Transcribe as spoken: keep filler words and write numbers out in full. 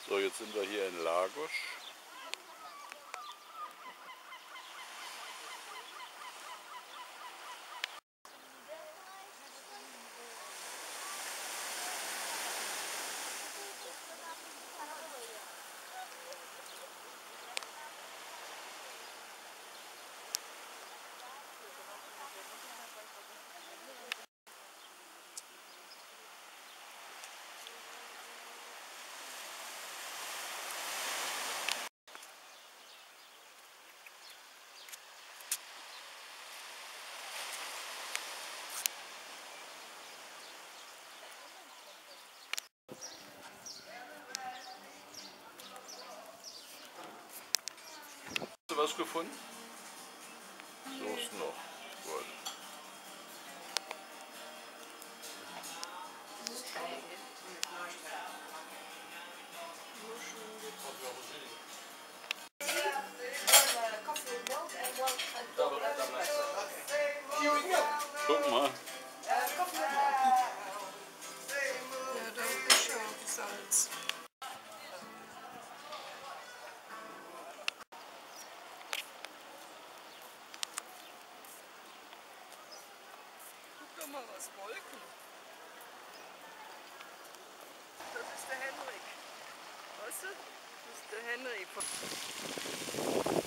So, jetzt sind wir hier in Lagos. Hast du was gefunden? Suchst noch. Gut. Guck mal. Ja, da ist schon Salz. Guck doch mal, was Wolken. Das ist der Henrik. Weißt du? Das ist der Henrik.